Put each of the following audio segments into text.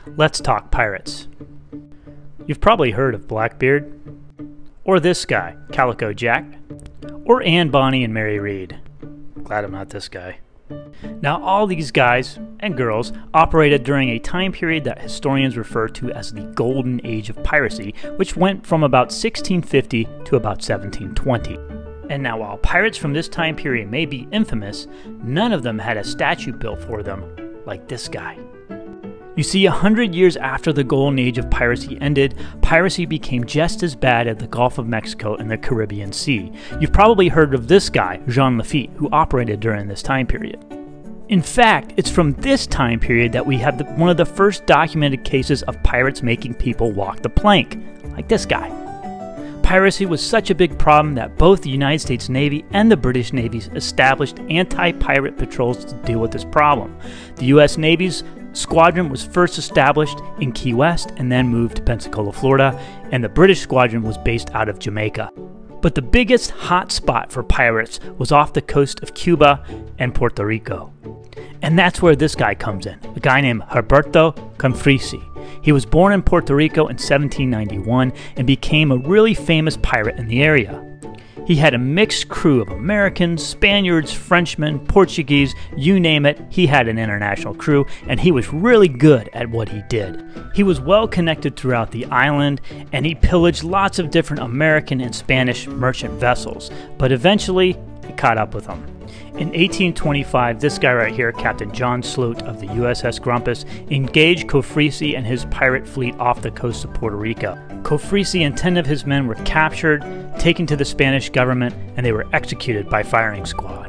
Let's talk pirates. You've probably heard of Blackbeard, or this guy, Calico Jack, or Anne Bonny and Mary Read. Glad I'm not this guy. Now, all these guys and girls operated during a time period that historians refer to as the Golden Age of Piracy, which went from about 1650 to about 1720. And now, while pirates from this time period may be infamous, none of them had a statue built for them like this guy. You see, 100 years after the Golden Age of Piracy ended, piracy became just as bad at the Gulf of Mexico and the Caribbean Sea. You've probably heard of this guy, Jean Lafitte, who operated during this time period. In fact, it's from this time period that we have one of the first documented cases of pirates making people walk the plank, like this guy. Piracy was such a big problem that both the United States Navy and the British Navy established anti-pirate patrols to deal with this problem. The U.S. Navy's squadron was first established in Key West and then moved to Pensacola, Florida, and the British squadron was based out of Jamaica. But the biggest hot spot for pirates was off the coast of Cuba and Puerto Rico. And that's where this guy comes in, a guy named Roberto Confrisi. He was born in Puerto Rico in 1791 and became a really famous pirate in the area. He had a mixed crew of Americans, Spaniards, Frenchmen, Portuguese, you name it, he had an international crew, and he was really good at what he did. He was well connected throughout the island, and he pillaged lots of different American and Spanish merchant vessels, but eventually it caught up with him. In 1825, this guy right here, Captain John Sloat of the USS Grumpus, engaged Confrisi and his pirate fleet off the coast of Puerto Rico. Confrisi and 10 of his men were captured, taken to the Spanish government, and they were executed by firing squad.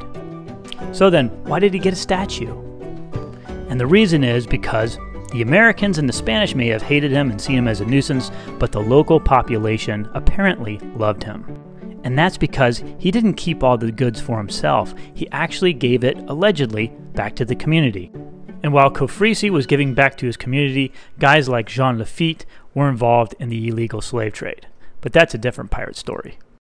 So then, why did he get a statue? And the reason is because the Americans and the Spanish may have hated him and seen him as a nuisance, but the local population apparently loved him. And that's because he didn't keep all the goods for himself. He actually gave it, allegedly, back to the community. And while Confrisi was giving back to his community, guys like Jean Lafitte were involved in the illegal slave trade. But that's a different pirate story.